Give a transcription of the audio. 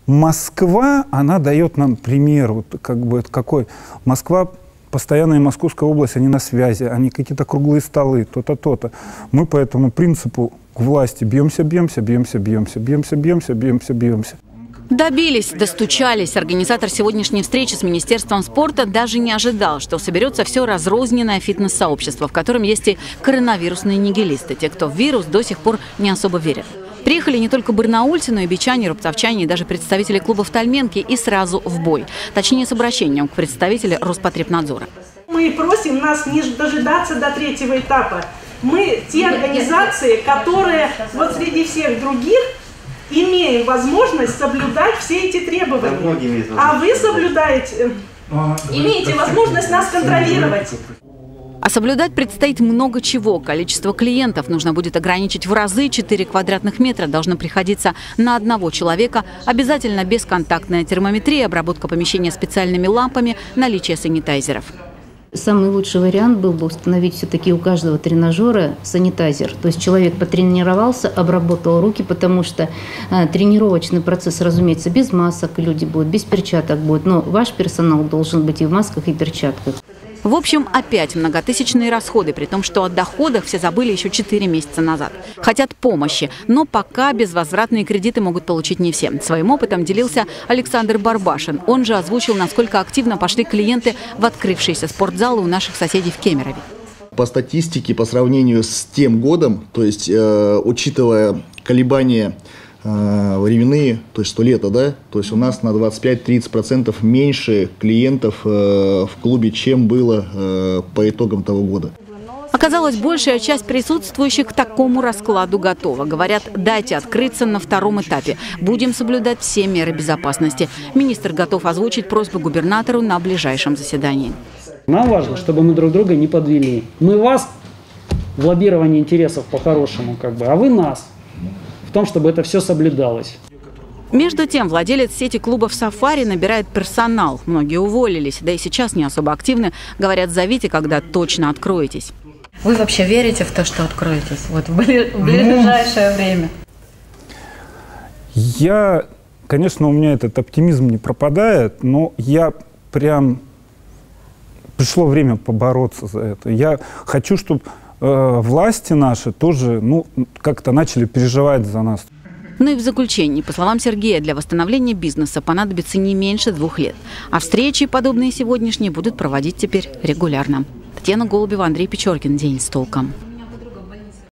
Москва, она дает нам пример, вот как бы какой. Москва, постоянная Московская область, они на связи, они какие-то круглые столы, то-то, то-то. Мы по этому принципу к власти бьемся. Добились, достучались. Организатор сегодняшней встречи с Министерством спорта даже не ожидал, что соберется все разрозненное фитнес-сообщество, в котором есть и коронавирусные нигилисты, те, кто в вирус до сих пор не особо верят. Приехали не только барнаульцы, но и бичане, рубцовчане и даже представители клубов Тальменки и сразу в бой. Точнее, с обращением к представителю Роспотребнадзора. Мы просим нас не дожидаться до третьего этапа. Мы те организации, которые вот среди всех других имеем возможность соблюдать все эти требования. А вы соблюдаете, имеете возможность нас контролировать. А соблюдать предстоит много чего. Количество клиентов нужно будет ограничить в разы. 4 квадратных метра должно приходиться на одного человека. Обязательно бесконтактная термометрия, обработка помещения специальными лампами, наличие санитайзеров. Самый лучший вариант был бы установить все-таки у каждого тренажера санитайзер. То есть человек потренировался, обработал руки, потому что тренировочный процесс, разумеется, без масок, люди будут, без перчаток будут. Но ваш персонал должен быть и в масках, и перчатках. В общем, опять многотысячные расходы, при том, что о доходах все забыли еще 4 месяца назад. Хотят помощи, но пока безвозвратные кредиты могут получить не все. Своим опытом делился Александр Барбашин. Он же озвучил, насколько активно пошли клиенты в открывшиеся спортзалы у наших соседей в Кемерове. По статистике, по сравнению с тем годом, то есть учитывая колебания временные, то есть 100 лета, да, то есть у нас на 25-30% меньше клиентов в клубе, чем было по итогам того года. Оказалось, большая часть присутствующих к такому раскладу готова. Говорят, дайте открыться на втором этапе. Будем соблюдать все меры безопасности. Министр готов озвучить просьбу губернатору на ближайшем заседании. Нам важно, чтобы мы друг друга не подвели. Мы вас в лоббировании интересов по-хорошему, а вы нас. В том, чтобы это все соблюдалось. Между тем, владелец сети клубов «Сафари» набирает персонал. Многие уволились, да и сейчас не особо активны. Говорят, зовите, когда точно откроетесь. Вы вообще верите в то, что откроетесь в ближайшее время? Конечно, у меня этот оптимизм не пропадает, но пришло время побороться за это. Я хочу, чтобы власти наши тоже, как-то начали переживать за нас. Ну и в заключении, по словам Сергея, для восстановления бизнеса понадобится не меньше 2 лет. А встречи, подобные сегодняшние, будут проводить теперь регулярно. Татьяна Голубева, Андрей Печоркин. День с толком.